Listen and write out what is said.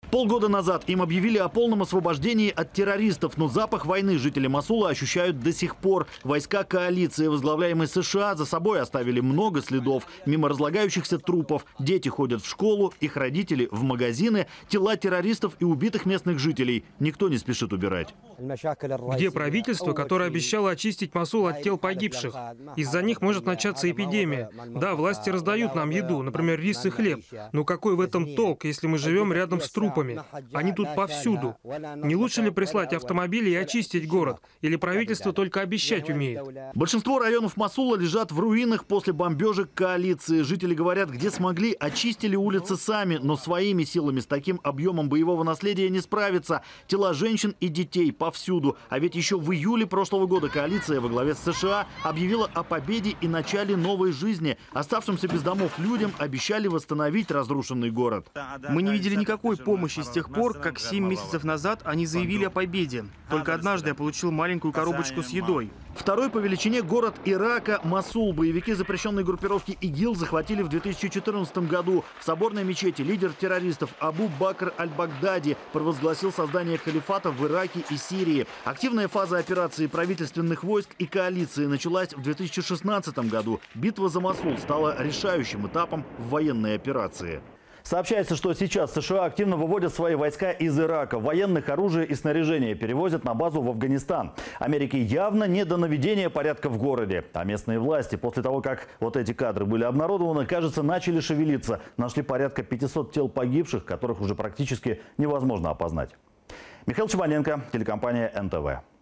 Полгода назад им объявили о полном освобождении от террористов, но запах войны жители Мосула ощущают до сих пор. Войска коалиции, возглавляемые США, за собой оставили много следов. Мимо разлагающихся трупов дети ходят в школу, их родители в магазины, тела террористов и убитых местных жителей никто не спешит убирать. Где правительство, которое обещало очистить Мосул от тел погибших? Из-за них может начаться эпидемия. Да, власти раздают нам еду, например, рис и хлеб. Но какой в этом толк, если мы живем рядом с трупами? Они тут повсюду. Не лучше ли прислать автомобили и очистить город? Или правительство только обещать умеет? Большинство районов Мосула лежат в руинах после бомбежек коалиции. Жители говорят, где смогли, очистили улицы сами, но своими силами с таким объемом боевого наследия не справиться. Тела женщин и детей повсюду. А ведь еще в июле прошлого года коалиция во главе с США объявила о победе и начале новой жизни. Оставшимся без домов людям обещали восстановить разрушенный город. Мы не видели никакой помощи с тех пор, как 7 месяцев назад они заявили о победе. Только однажды я получил маленькую коробочку с едой. Второй по величине город Ирака – Мосул. Боевики запрещенной группировки ИГИЛ захватили в 2014 году. В соборной мечети лидер террористов Абу Бакр аль-Багдади провозгласил создание халифата в Ираке и Сирии. Активная фаза операции правительственных войск и коалиции началась в 2016 году. Битва за Мосул стала решающим этапом в военной операции. Сообщается, что сейчас США активно выводят свои войска из Ирака. Военных, оружия и снаряжения перевозят на базу в Афганистан. Америке явно не до наведения порядка в городе. А местные власти, после того, как вот эти кадры были обнародованы, кажется, начали шевелиться. Нашли порядка 500 тел погибших, которых уже практически невозможно опознать. Михаил Чебаненко, телекомпания НТВ.